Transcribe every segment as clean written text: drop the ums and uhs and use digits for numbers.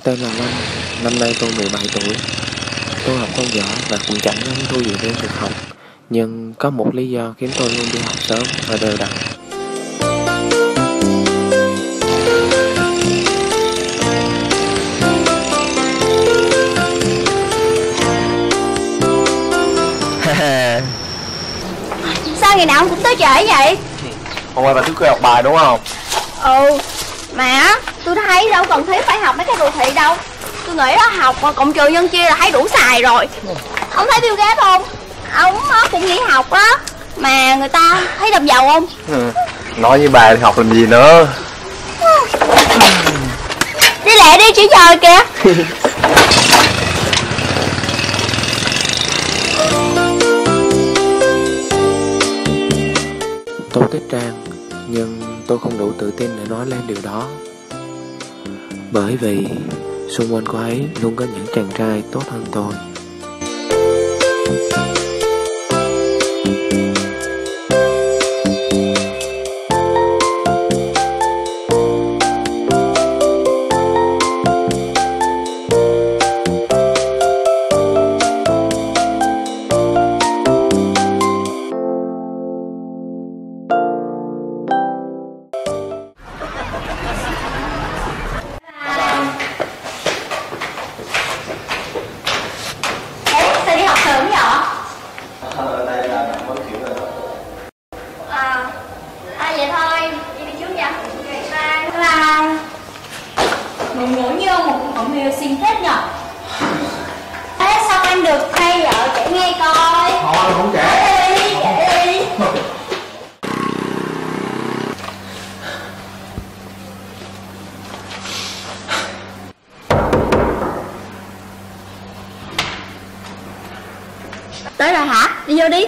tên là Lâm, năm nay tôi 17 tuổi. Tôi học không giỏi và cũng chẳng hứng thú gì với việc học, nhưng có một lý do khiến tôi luôn đi học sớm và đều đặn. Sao ngày nào ông cũng tới trễ vậy? Hôm qua bà thức khuya học bài đúng không? Ừ, mà tôi thấy đâu cần thiết phải học mấy cái đồ thị đâu. Tôi nghĩ đó học cộng trừ nhân chia là thấy đủ xài rồi. Ông thấy Bill Gates không? Ông cũng nghỉ học á, mà người ta thấy đầm giàu không? Nói như bà thì học làm gì nữa. Đi lẹ đi chứ trời kìa. Tôi thích Trang, nhưng tôi không đủ tự tin để nói lên điều đó. Bởi vì xung quanh cô ấy luôn có những chàng trai tốt hơn tôi. Vậy thôi, đi trước nha. Bye. Mình ngủ như một con mèo xinh thế nhở. Thế sao anh được hay vậy? Kể nghe coi. Thôi không kể. Kể đi. Tới rồi hả? Đi vô đi.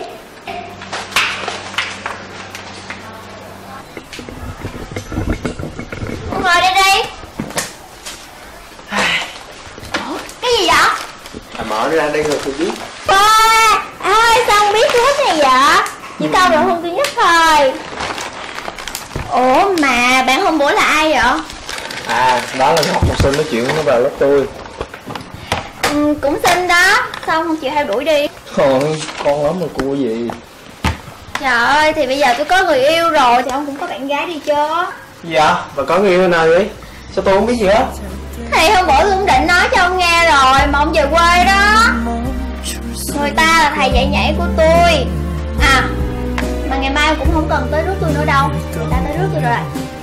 Ngồi đây đi. Cái gì vậy? Mở ra đây rồi tôi biết. Ơi sao không biết thuốc này vậy? Chỉ câu được hôn duy nhất thôi. Ủa mà bạn hôm bữa là ai vậy? Đó là học sinh nói chuyện nó vào lớp tôi. Cũng xinh đó. Sao không chịu theo đuổi đi? Thôi con lắm mà cua gì. Trời ơi thì bây giờ tôi có người yêu rồi thì ông cũng có bạn gái đi chứ. Dạ, bà có người yêu nào vậy? Sao tôi không biết gì hết? Thì hôm bữa tôi cũng định nói cho ông nghe rồi mà ông về quê đó. Người ta là thầy dạy nhảy của tôi. Mà ngày mai cũng không cần tới rước tôi nữa đâu. Người ta tới rước tôi rồi.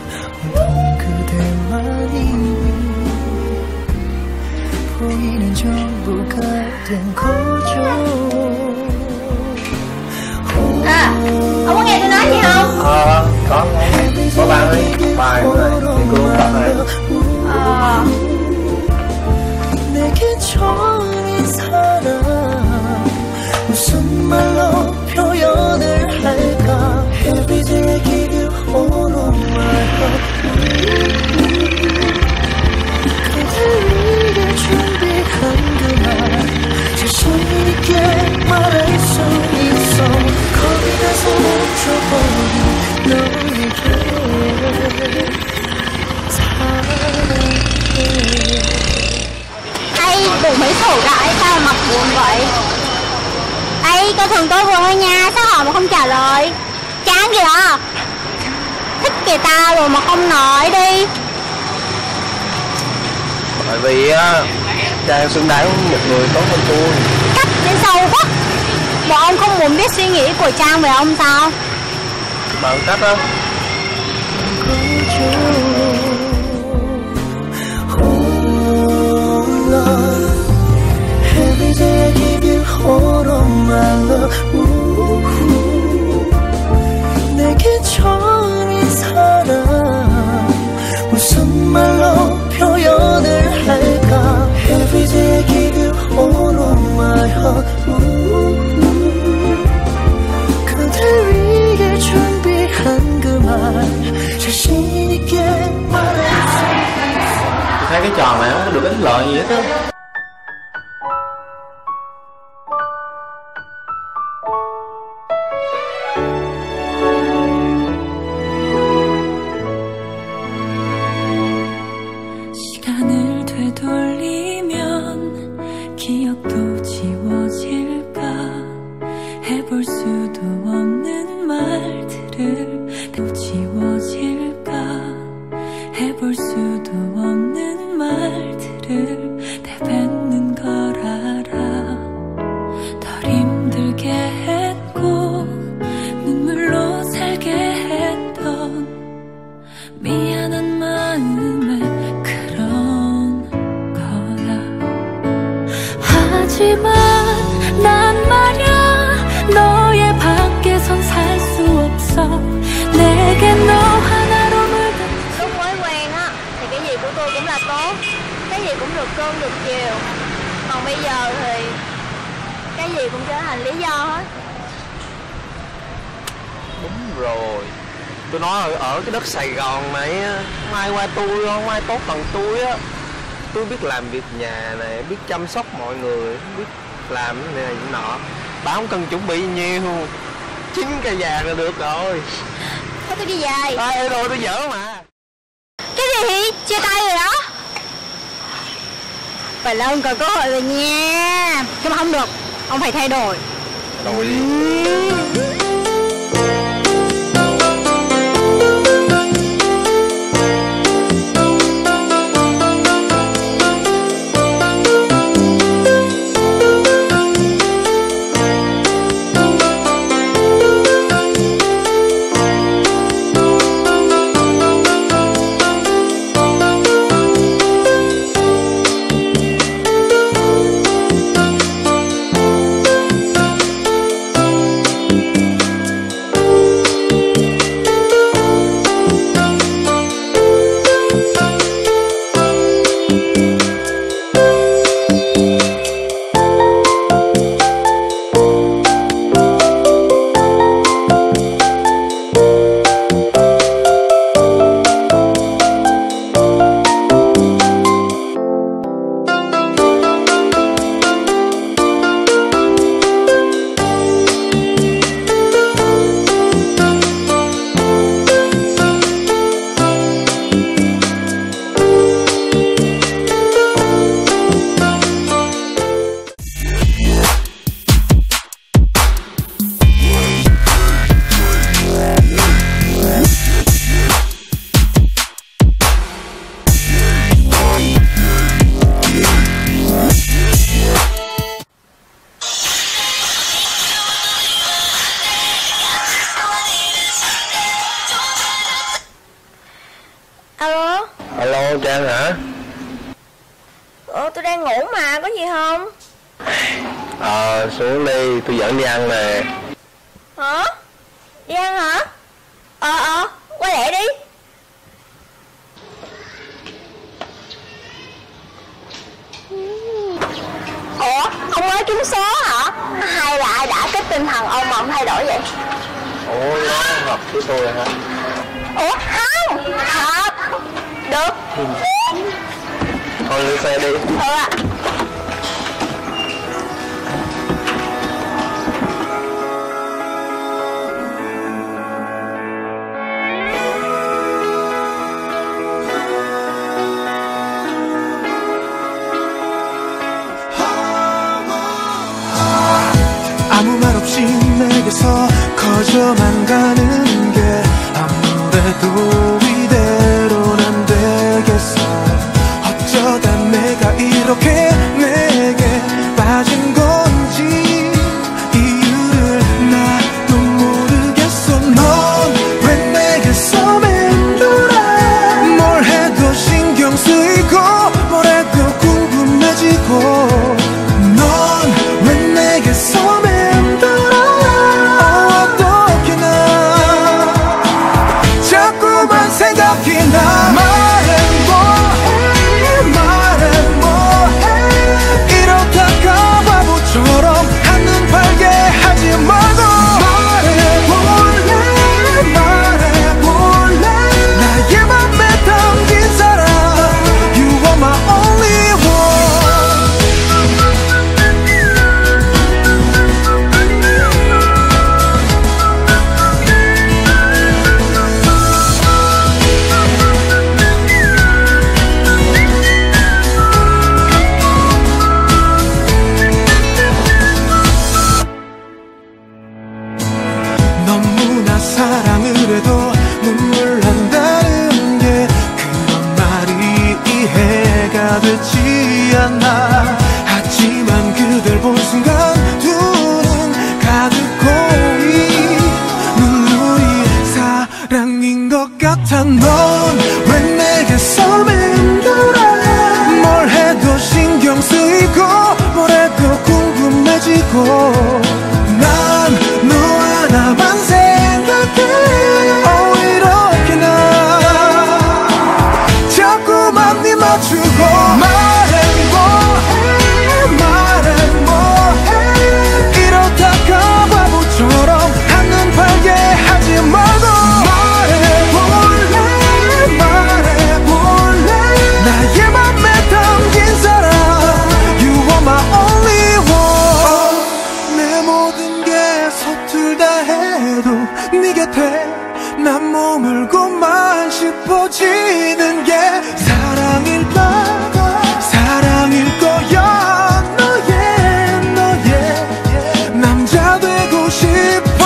Ông có nghe tôi nói gì không? Có nghe. Có bạn ơi, bài rồi, thì cô bạn này. Bộ Mỹ Thủ đại sao mặt buồn vậy? Ê, coi thường tôi vừa thôi nha, sao hỏi mà không trả lời? Chán kìa. Thích kìa ta rồi mà không nói đi. Bởi vì Trang xứng đáng một người tốt hơn tôi. Cách đến sâu quá. Bộ ông không muốn biết suy nghĩ của Trang về ông sao? Bằng cách đó. Thấy cái trò này không có được ích lợi gì hết á. 시간을 되돌려 gì cũng trở thành lý do hết. Đúng rồi, tôi nói ở cái đất Sài Gòn này á, không ai qua tôi, không ai tốt bằng tôi á. Tôi biết làm việc nhà này, biết chăm sóc mọi người, biết làm cái này cái nọ. Bà không cần chuẩn bị nhiều, 9 cây vàng là được rồi. Thôi tôi đi về. Rồi tôi giỡn mà. Cái gì? Chia tay rồi đó. Phải là ông còn cơ hội rồi nha. Nhưng mà không được, ông phải thay đổi. Đổi đi. Alo. Alo Trang hả? Tôi đang ngủ mà, có gì không? Xuống đi, tôi dẫn đi ăn nè. Hả? Đi ăn hả? Qua lẹ đi. Ủa, ông mới trúng số hả? Hay là ai đã kích tinh thần ông mà ông thay đổi vậy? Ủa, nó hợp với tôi hả? Ủa, không, hợp. Được. Thôi lên xe đi. Ạ. 아무 말 없이 내게서 커져만 가는 게 아무래도 이대로는 안 되겠어. 어쩌다 내가 이렇게 내게 빠진 건지 이유를 나도 모르겠어. 넌 왜 내게서 맴돌아. 뭘 해도 신경 쓰이고 뭘 해도 궁금해지고. 넌 왜 내게서 맴돌아. 어떻게 나 자꾸만 생각이 나. 말해 뭐해 이러다가 바보처럼 한눈 팔게 하지 말고. 말해볼래 나의 맘에 담긴 사람. You are my only one. 너무나 사랑을 해도 눈물 난다는 게 그런 말이 이해가 되지 않아. 하지만 그댈 본 순간 두 눈 가득 고이 눈물이 사랑인 것 같아. 넌 왜 내게서 맴돌아. 뭘 해도 신경 쓰이고 뭘 해도 궁금해지고. 난 너 하나만 생각해. 이렇게 나 자꾸만 네 맞추고. 말해 뭐해 네 곁에 난 머물고만 싶어지는 게 사랑일까 사랑일 거야 너의 남자 되고 싶어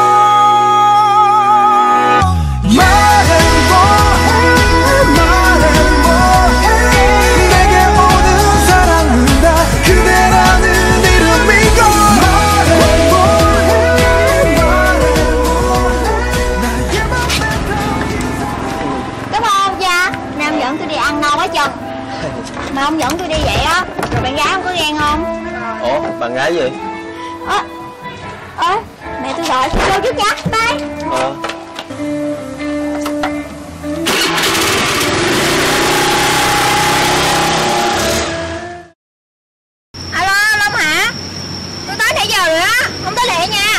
말해 뭐해 내게 오는 사랑은 다 그대라는 이름이고 말해 뭐해 나의 맘에 Đúng không cha? Nam dẫn tôi đi ăn no quá chừng. Mà ông dẫn tôi đi vậy á, rồi bạn gái không có ghen không? Ủa, bạn gái gì? Mẹ tôi gọi, vô trước nha, bye. Alo, Long hả? Tôi tới nãy giờ rồi á, không tới lẹ nha.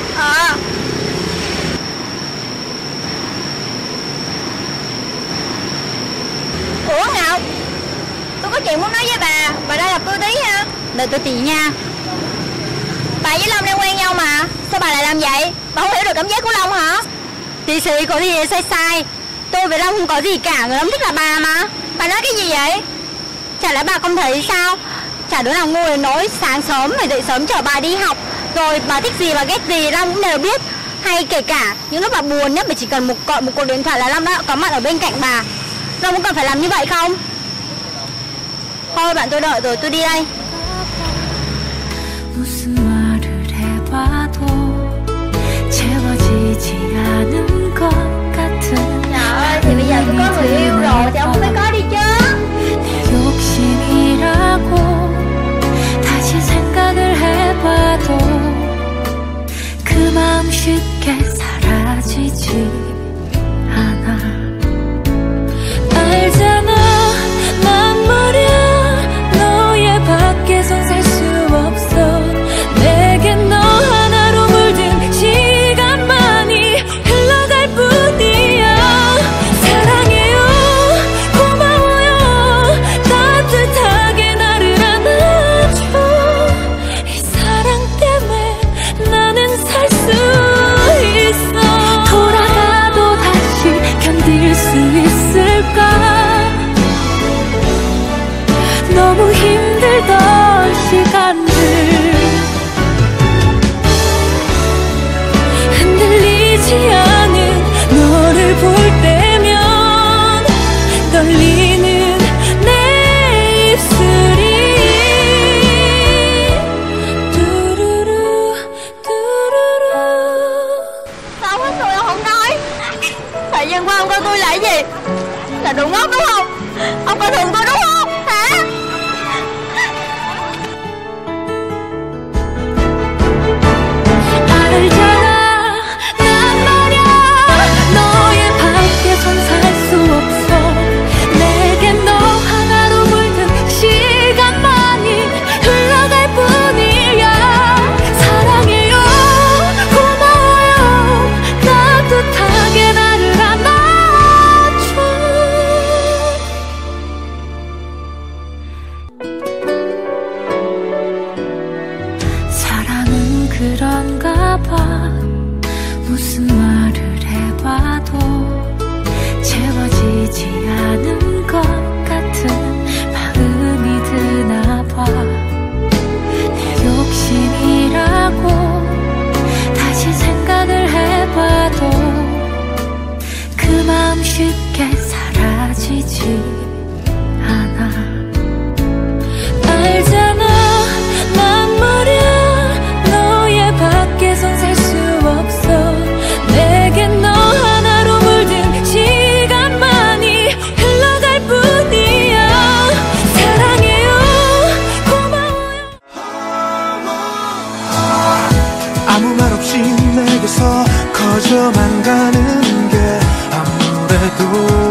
Ủa Ngọc, tôi có chuyện muốn nói với bà ra gặp tôi tí ha. Đợi tôi tí nha. Bà với Long đang quen nhau mà, sao bà lại làm vậy? Bà không hiểu được cảm giác của Long hả? Tí sĩ có gì sai sai. Tôi với Long không có gì cả, người Long thích là bà mà. Bà nói cái gì vậy? Chả lẽ bà không thấy sao? Chả đứa nào ngu đến nỗi sáng sớm phải dậy sớm chở bà đi học. Rồi bà thích gì bà ghét gì Long cũng đều biết. Hay kể cả những lúc bà buồn nhất, bà chỉ cần một cuộc điện thoại là Long đã có mặt ở bên cạnh bà. Long cũng cần phải làm như vậy không? Thôi bạn tôi đợi rồi, tôi đi đây. 무슨 말을 해봐도 채워지지 않은 것 같은 Trời ơi, thì bây giờ tôi có người yêu rồi thì ông phải có đi chứ. 내 욕심이라고 다시 생각을 해봐도 그 마음 쉽게 사라지지 않아 알잖아 난 말야 너의 밖에선 살 수 없어 내겐 너 하나로 물든 시간만이 흘러갈 뿐이야 사랑해요 고마워요 따뜻하게 나를 안아줘 이 사랑 때문에 나는 살 수 있어 돌아가도 다시 견딜 수 있을까 너무 힘들던 시간들 흔들리지 않은 너를 볼 때면 떨리는 내 입술이 뚜루루 뚜루루 Sao hết rồi ông không nói? Thời gian qua ông coi tôi là cái gì? Là đồ ngốc đúng không? Ông coi thường tôi đúng không? Hả? 알잖아 난 말야 너의 밖에선 살 수 없어 내겐 너 하나로 물든 시간만이 흘러갈 뿐이야 사랑해요 고마워요 따뜻하게 나를 안아줘 사랑은 그런가 봐 무슨 말을 해봐도 채워지지 않은 것 같은 마음이 드나 봐내 욕심이라고 다시 생각을 해봐도 그 마음 쉽게 사라지지 않아 알잖아 난 말야 너의 밖에선 살 수 없어 내겐 너 하나로 물든 시간만이 흘러갈 뿐이야 사랑해요 고마워요 아무 말 없이 내게서 커져만 가는 게 아무래도